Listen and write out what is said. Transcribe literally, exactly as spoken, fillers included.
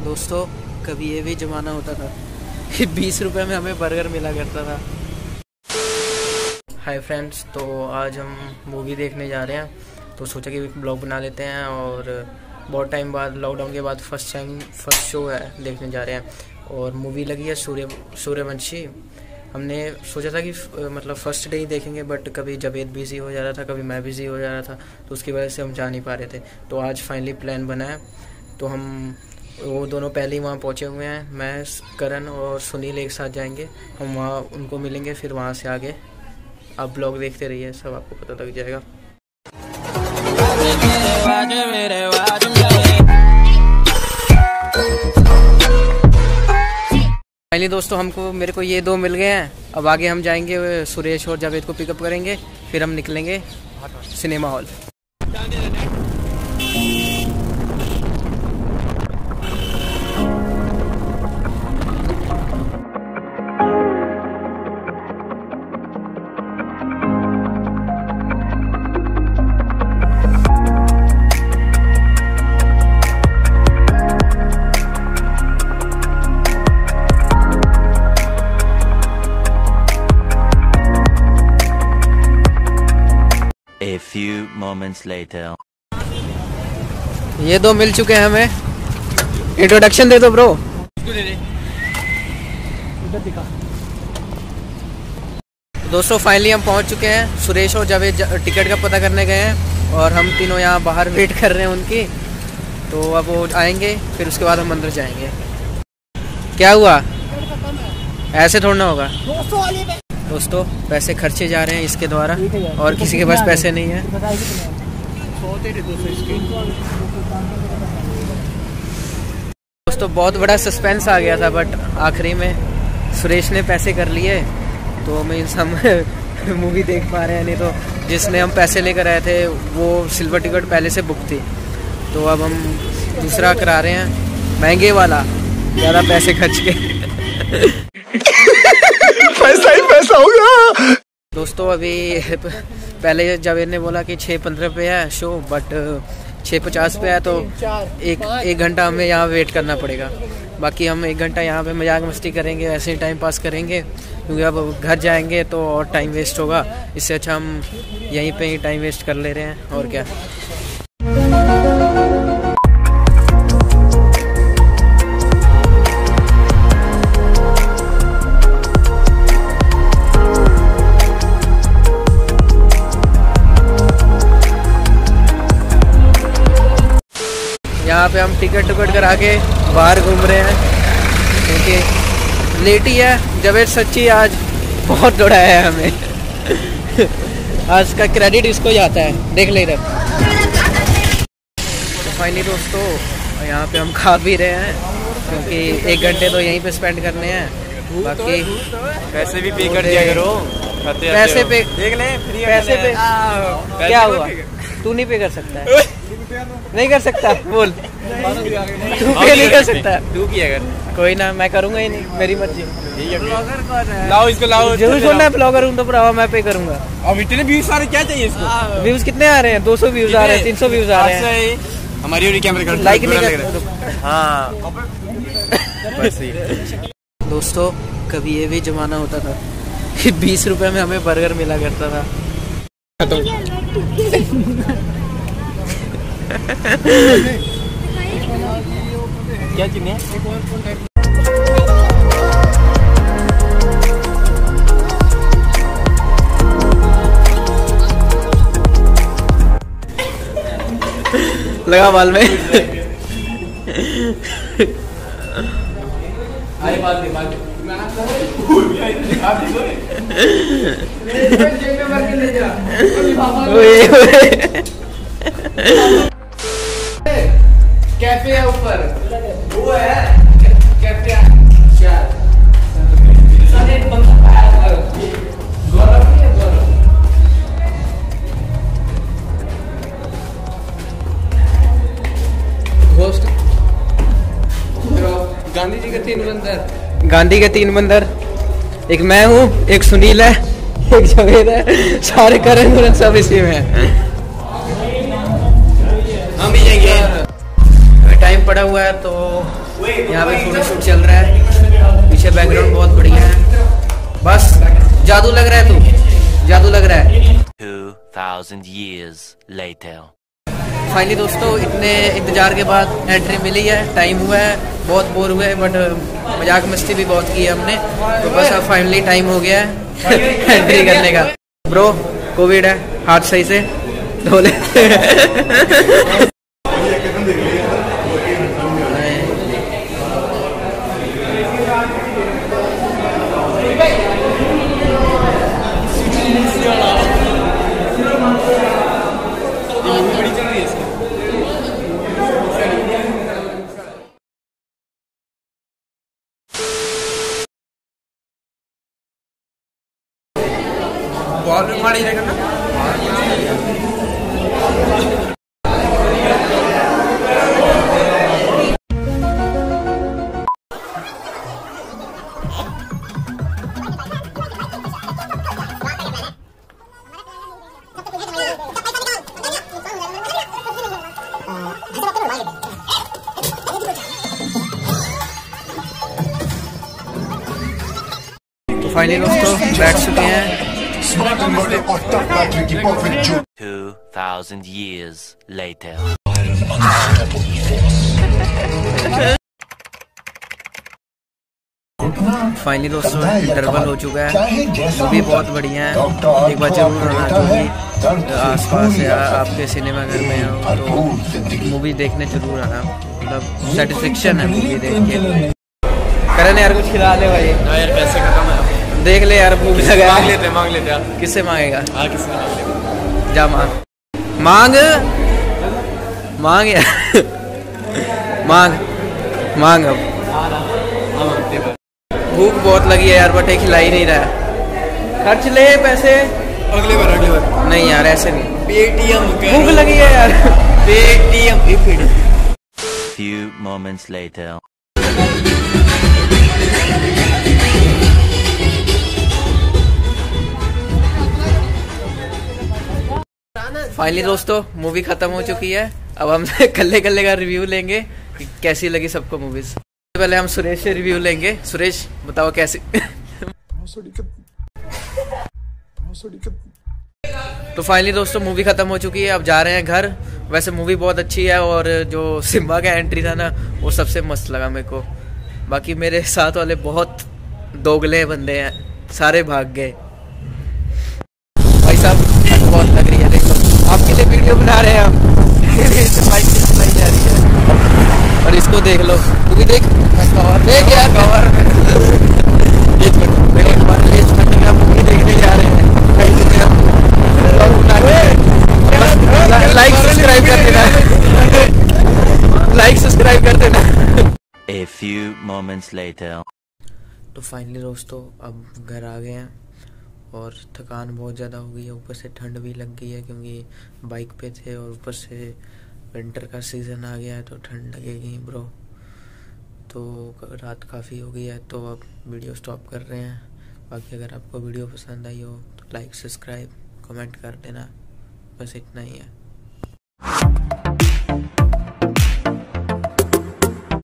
दोस्तों कभी ये भी ज़माना होता था कि बीस रुपए में हमें बर्गर मिला करता था। हाय फ्रेंड्स, तो आज हम मूवी देखने जा रहे हैं, तो सोचा कि ब्लॉग बना लेते हैं। और बहुत टाइम बाद, लॉकडाउन के बाद फर्स्ट टाइम फर्स्ट शो है, देखने जा रहे हैं। और मूवी लगी है सूर्य सूर्यवंशी। हमने सोचा था कि मतलब फर्स्ट डे ही देखेंगे, बट कभी जावेद बिज़ी हो जा रहा था, कभी मैं बिज़ी हो जा रहा था, तो उसकी वजह से हम जा नहीं पा रहे थे। तो आज फाइनली प्लान बना है, तो हम वो दोनों पहले ही वहाँ पहुँचे हुए हैं। मैं, करण और सुनील एक साथ जाएंगे, हम वहाँ उनको मिलेंगे, फिर वहाँ से आगे आप ब्लॉग देखते रहिए, सब आपको पता लग जाएगा। फाइनली दोस्तों हमको मेरे को ये दो मिल गए हैं। अब आगे हम जाएंगे, सुरेश और जावेद को पिकअप करेंगे, फिर हम निकलेंगे cinema hall. A few moments later. ये दो मिल चुके हैं हमें। इंट्रोडक्शन दे दो ब्रो। दे दे। इधर दिखा। दोस्तों फाइनली हम पहुंच चुके हैं। सुरेश और जावेद टिकट का पता करने गए हैं और हम तीनों यहाँ बाहर वेट कर रहे हैं उनकी। तो अब वो आएंगे, फिर उसके बाद हम अंदर जाएंगे। क्या हुआ? ऐसे थोड़ा ना होगा दोस्तों, पैसे खर्चे जा रहे हैं इसके द्वारा और किसी के पास पैसे नहीं है। दोस्तों बहुत बड़ा सस्पेंस आ गया था, बट आखिरी में सुरेश ने पैसे कर लिए, तो मीन्स हम मूवी देख पा रहे हैं। नहीं तो जिसने हम पैसे लेकर आए थे वो सिल्वर टिकट पहले से बुक थी, तो अब हम दूसरा करा रहे हैं, महंगे वाला, ज़्यादा पैसे खर्च के। पैसा ही पैसा होगा। दोस्तों अभी पहले जावेद ने बोला कि छः पंद्रह पे है शो, बट छः पचास पे है, तो एक एक घंटा हमें यहाँ वेट करना पड़ेगा। बाकी हम एक घंटा यहाँ पे मजाक मस्ती करेंगे, ऐसे ही टाइम पास करेंगे, क्योंकि अब घर जाएंगे तो और टाइम वेस्ट होगा। इससे अच्छा हम यहीं पे ही टाइम वेस्ट कर ले रहे हैं, और क्या। यहाँ पे हम टिकट टुकट करा के बाहर घूम रहे हैं, क्योंकि लेट ही है। जावेद सच्ची आज बहुत दौड़ाया है हमें। आज का क्रेडिट इसको जाता है, देख ले इधर। तो फाइनली दोस्तों यहाँ पे हम खा भी रहे हैं, क्योंकि एक घंटे तो यहीं पे स्पेंड करने हैं। बाकी पैसे भी पे कर दिया करो। पैसे पे देख ले, पैसे पे क्या हुआ? तू नहीं पे कर सकता है? नहीं कर सकता? बोल, तू पे नहीं कर सकता? तू किया कर। कोई ना, मैं करूंगा ही नहीं, मेरी मर्जी। ब्लॉगर कौन है? लाओ इसको, लाओ। जरूर छोड़ना है, ब्लॉगर हूँ तो भरावा मैं पे करूंगा। अब इतने व्यूज सारे क्या चाहिए इसको? व्यूज कितने आ रहे हैं? दो सौ व्यूज आ रहे हैं, तीन सौ व्यूज आ रहे हैं। हमारी और कैमरे कर लाइक नहीं कर। हाँ बस ही। दोस्तों कभी ये भी जमाना होता था कि बीस रुपए में हमें बर्गर मिला करता था। क्या चीज़ है? लगा बाल में। कैफे है ऊपर, वो है कैफे। गौरव नहीं है, गौरव। घोस्ट गांधी जी के तीन बंदर। गांधी के तीन बंदर, एक मैं हूँ, एक सुनील है, एक जावेद है, सारे करण सब इसी में है। हम ही जाएंगे। टाइम पड़ा हुआ है, तो यहाँ पे फोटोशूट चल रहा है। पीछे बैकग्राउंड बहुत बढ़िया है, बस जादू लग रहा है, तू जादू लग रहा है। Two thousand years later. Finally दोस्तों, इतने इंतजार के बाद एंट्री मिली है। टाइम हुआ है, बहुत बोर हुए, बट मजाक मस्ती भी बहुत की है हमने, तो बस अब फाइनली टाइम हो गया है एंट्री करने का। ब्रो कोविड है, हाथ सही से धो ले। वॉल्यूम माड़ी रहेगा ना। तो फाइनली दोस्तों बैठ चुके हैं। Two thousand years later. Finally दोस्तों इंटरवल हो चुका है, मूवी बहुत बढ़िया है। एक बार जरूर आना, जो भी आसपास या आपके सिनेमा घर में हो तो मूवी देखने जरूर आना। मतलब सेटिस्फेक्शन है मूवी देख के। करण यार कुछ खिला ले भाई। ना यार, पैसे खत्म है। देख ले यार, भूख लगा। मांग लेते मांग लेते यार। किससे मांगेगा? हाँ, किससे मांग लेते। जा मांग मांग मांग यार मांग मांग। अब भूख बहुत लगी है यार, बट खिला ही नहीं रहा है। खर्च ले पैसे। अगले बार अगले बार नहीं यार, ऐसे नहीं। पेटीएम भूख लगी है यार। Paytm. Few moments later. Finally दोस्तों मूवी खत्म हो चुकी है। अब हम कल्ले कल्ले का रिव्यू लेंगे कि कैसी लगी सबको मूवीज। पहले हम सुरेश से रिव्यू लेंगे। सुरेश बताओ कैसी। तो फाइनली दोस्तों मूवी खत्म हो चुकी है, अब जा रहे हैं घर। वैसे मूवी बहुत अच्छी है, और जो सिम्बा का एंट्री था ना, वो सबसे मस्त लगा मेरे को। बाकी मेरे साथ वाले बहुत दोगले बंदे हैं, सारे भाग गए। भाई साहब बहुत लग रही है, देखो आपके लिए वीडियो बना रहे हैं हम। बाइक चलाई जा रही है, और इसको देख लो, तू भी देख देख यार कवर। मूवी देखने जा रहे हैं, लाइक सब्सक्राइब कर देना, लाइक सब्सक्राइब कर देना। A few moments later. तो फाइनली दोस्तों अब घर आ गए हैं, और थकान बहुत ज़्यादा हो गई है, ऊपर से ठंड भी लग गई है क्योंकि बाइक पे थे, और ऊपर से विंटर का सीज़न आ गया है तो ठंड लगेगी ब्रो। तो रात काफ़ी हो गई है, तो अब वीडियो स्टॉप कर रहे हैं। बाकी अगर आपको वीडियो पसंद आई हो तो लाइक सब्सक्राइब कमेंट कर देना, बस इतना ही है।